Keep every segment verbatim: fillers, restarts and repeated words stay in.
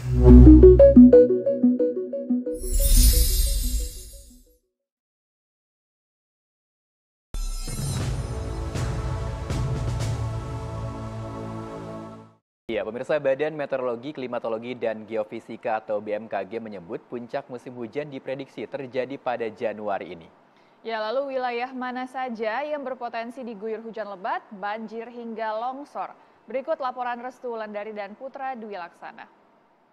Ya, pemirsa, Badan Meteorologi, Klimatologi, dan Geofisika atau B M K G menyebut puncak musim hujan diprediksi terjadi pada Januari ini. Ya, lalu wilayah mana saja yang berpotensi diguyur hujan lebat, banjir, hingga longsor? Berikut laporan Restu Wulandari dan Putra Dwi Laksana.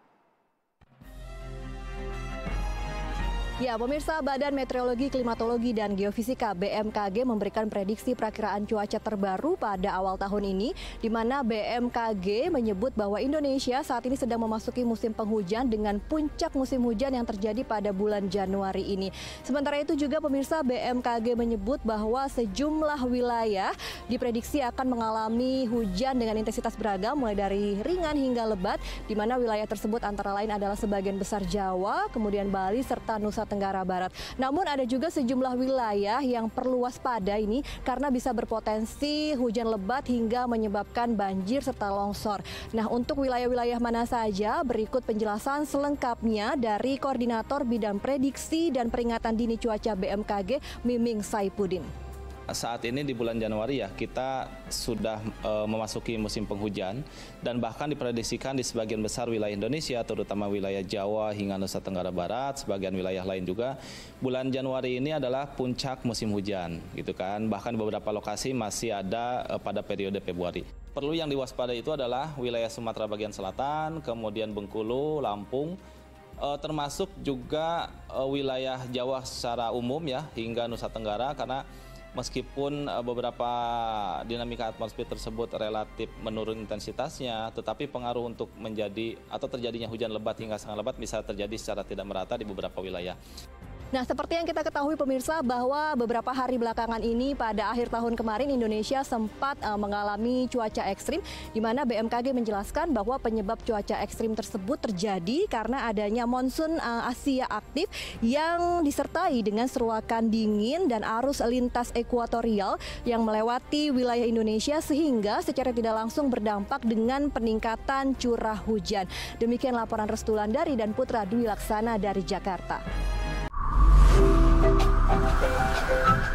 Ya, pemirsa, Badan Meteorologi, Klimatologi, dan Geofisika B M K G memberikan prediksi perakiraan cuaca terbaru pada awal tahun ini, di mana B M K G menyebut bahwa Indonesia saat ini sedang memasuki musim penghujan dengan puncak musim hujan yang terjadi pada bulan Januari ini. Sementara itu juga pemirsa, B M K G menyebut bahwa sejumlah wilayah diprediksi akan mengalami hujan dengan intensitas beragam, mulai dari ringan hingga lebat, di mana wilayah tersebut antara lain adalah sebagian besar Jawa, kemudian Bali, serta Nusa Tenggara Barat. Namun ada juga sejumlah wilayah yang perlu waspada ini karena bisa berpotensi hujan lebat hingga menyebabkan banjir serta longsor. Nah, untuk wilayah-wilayah mana saja, berikut penjelasan selengkapnya dari Koordinator Bidang Prediksi dan Peringatan Dini Cuaca B M K G, Miming Saipuddin. Saat ini di bulan Januari ya kita sudah e, memasuki musim penghujan dan bahkan diprediksikan di sebagian besar wilayah Indonesia, terutama wilayah Jawa hingga Nusa Tenggara Barat, sebagian wilayah lain juga. Bulan Januari ini adalah puncak musim hujan, gitu kan. Bahkan di beberapa lokasi masih ada e, pada periode Februari. Perlu yang diwaspadai itu adalah wilayah Sumatera bagian selatan, kemudian Bengkulu, Lampung, e, termasuk juga e, wilayah Jawa secara umum ya hingga Nusa Tenggara, karena meskipun beberapa dinamika atmosfer tersebut relatif menurun intensitasnya, tetapi pengaruh untuk menjadi atau terjadinya hujan lebat hingga sangat lebat bisa terjadi secara tidak merata di beberapa wilayah. Nah, seperti yang kita ketahui pemirsa bahwa beberapa hari belakangan ini pada akhir tahun kemarin Indonesia sempat uh, mengalami cuaca ekstrim, di mana B M K G menjelaskan bahwa penyebab cuaca ekstrim tersebut terjadi karena adanya monsun uh, Asia aktif yang disertai dengan seruakan dingin dan arus lintas ekuatorial yang melewati wilayah Indonesia sehingga secara tidak langsung berdampak dengan peningkatan curah hujan. Demikian laporan Restu Wulandari dan Putra Dwi Laksana dari Jakarta. Thank you.